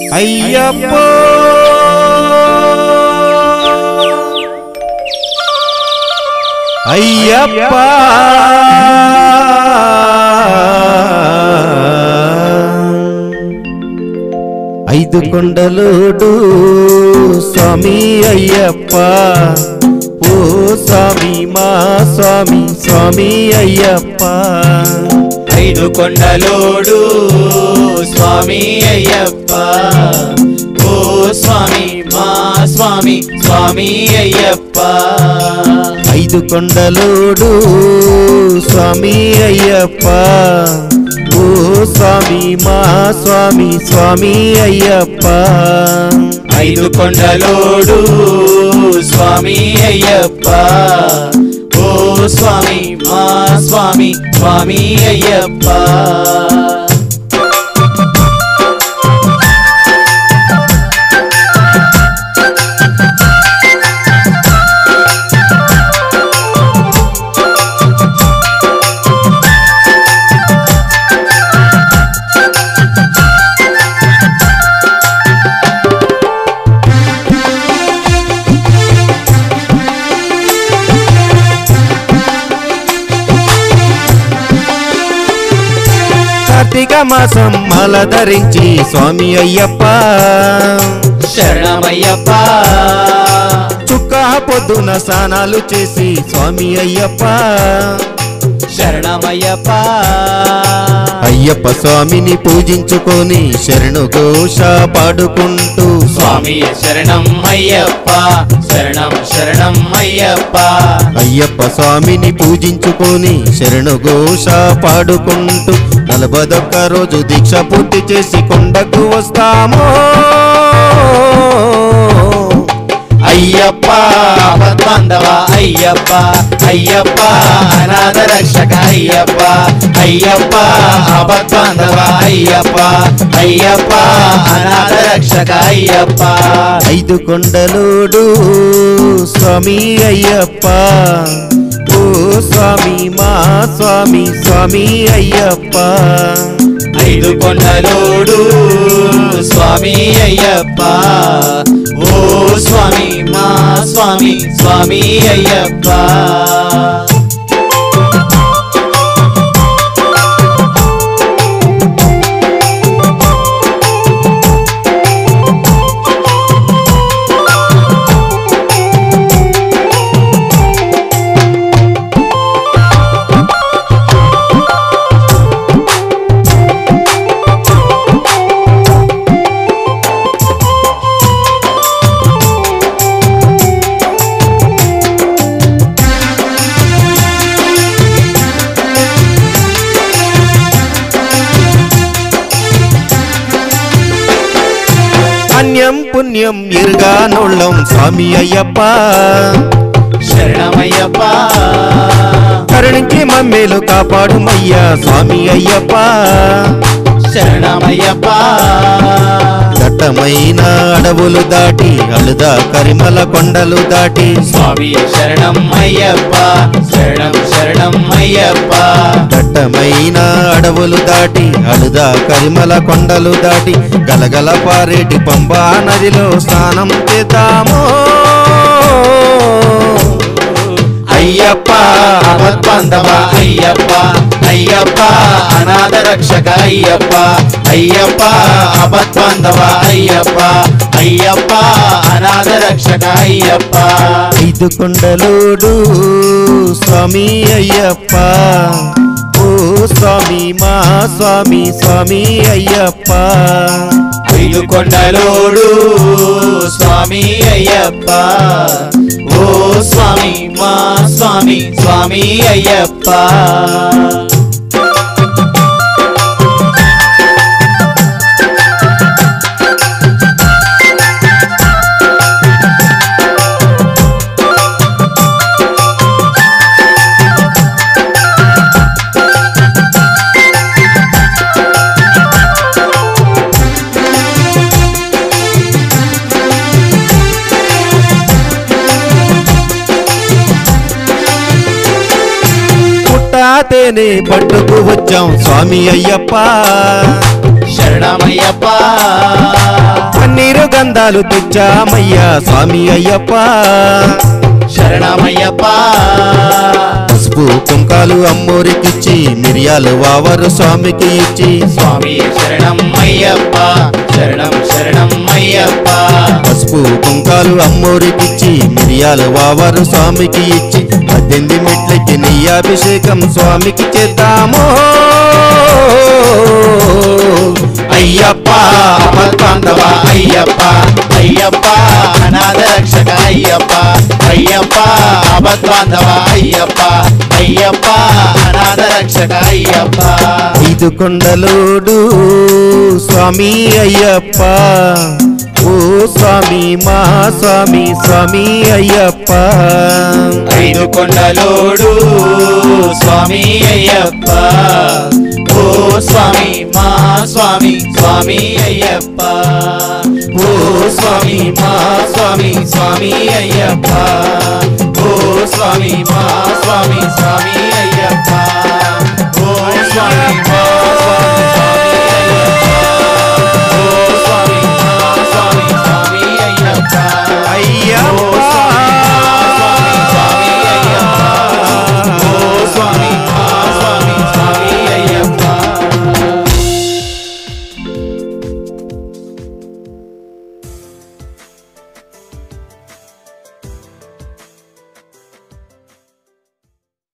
అయ్యప్ప అయ్యప్ప ఐదు కొండలోడు స్వామి అయ్యప్ప ఓ స్వామి మా స్వామి స్వామి అయ్యప్ప ఐదు కొండలోడు స్వామి అయ్యప్ప ఓ స్వామి మా స్వామి స్వామి అయ్యప్ప ఐదు కొండలోడు స్వామి అయ్యప్ప ఓ స్వామి మా స్వామి స్వామి అయ్యప్ప ఐదు కొండలోడు స్వామి అయ్యప్ప ఓ స్వామి మా స్వామి స్వామి అయ్యప్ప కార్తీక మాసం మాల ధరించి స్వామి అయ్యప్ప శరణమయ్యప్ప చుక్క పొద్దున స్నానాలు చేసి స్వామి అయ్యప్ప శరణమయ్యప్ప అయ్యప్ప స్వామిని పూజించుకొని శరణు ఘోష పాడుకుంటూ స్వామి శరణం అయ్యప్ప శరణం శరణం అయ్యప్ప అయ్యప్ప స్వామిని పూజించుకొని శరణు ఘోష పాడుకుంటూ 41 రోజు దీక్ష పూర్తి చేసి కొండకు వస్తాము అయ్యప్ప ఆపద్బాంధవ అయ్యప్ప అయ్యప్ప అనాథ రక్షక అయ్యప్ప అయ్యప్ప ఆపద్బాంధవ అయ్యప్ప అయ్యప్ప అనాథ రక్షక అయ్యప్ప ఐదు కొండలోడు స్వామి అయ్యప్ప ఓ స్వామి మా స్వామి స్వామి అయ్యప్ప ఐదు కొండలోడు స్వామి అయ్యప్ప ఓ స్వామి మా స్వామి స్వామి అయ్యప్ప అన్యం పుణ్యం ఎరుగానోళ్ళం స్వామి అయ్యప్ప శరణమయ్యప్ప కరుణించి మమ్మేలు కాపాడుమయ్యా స్వామి అయ్యప్ప శరణమయ్యప్ప దట్టమైన అడవులు దాటి అలుదా కరిమల కొండలు దాటి స్వామి శరణం అయ్యప్ప శరణం శరణం అయ్యప్ప దట్టమైన అడవులు దాటి అలుదా కరిమల కొండలు దాటి గలగల పారేటి పంబా నదిలో స్నానం చేద్దాము అయ్యప్ప ఆపద్బాంధవ అయ్యప్ప అయ్యప్ప అనాథ రక్షక అయ్యప్ప అయ్యప్ప ఆపద్బాంధవ అయ్యప్ప అయ్యప్ప అనాథ రక్షక అయ్యప్ప ఐదు కొండలోడు స్వామి అయ్యప్ప ఓ స్వామి మా స్వామి స్వామి అయ్యప్ప ఐదు కొండలోడు స్వామి అయ్యప్ప ఓ స్వామి మా స్వామి స్వామి అయ్యప్ప తేనే పట్టుకు వచ్చాం స్వామి అయ్యప్ప శరణమయ్యప్ప పన్నీరు గంధాలు తెచ్చామయ్యా స్వామి అయ్యప్ప శరణమయ్యప్ప పసుపు కుంకాలు అమ్మోరికిచ్చి మిరియాలు వావరు స్వామికి ఇచ్చి స్వామి శరణం అయ్యప్ప శరణం శరణం అయ్యప్ప పసుపు కుంకాలు అమ్మోరికిచ్చి మిరియాలు వావరు స్వామికి ఇచ్చి 18 మెట్లకి నెయ్యాభిషేకం స్వామికి చేద్దాము అయ్యప్ప ఆపద్బాంధవ అయ్యప్ప అయ్యప్ప అనాథ రక్షక అయ్యప్ప అయ్యప్ప ఆపద్బాంధవ అయ్యప్ప అయ్యప్ప అనాథ రక్షక అయ్యప్ప 5 కొండలోడు స్వామి అయ్యప్ప ఓ స్వామి మా స్వామి స్వామి అయ్యప్ప 5 కొండలోడు స్వామి అయ్యప్ప ఓ స్వామి మా స్వామి స్వామి అయ్యప్ప ఓ స్వామి మా స్వామి స్వామి అయ్యప్ప ఓ స్వామి మా స్వామి స్వామి అయ్యప్ప ఓ స్వామి మా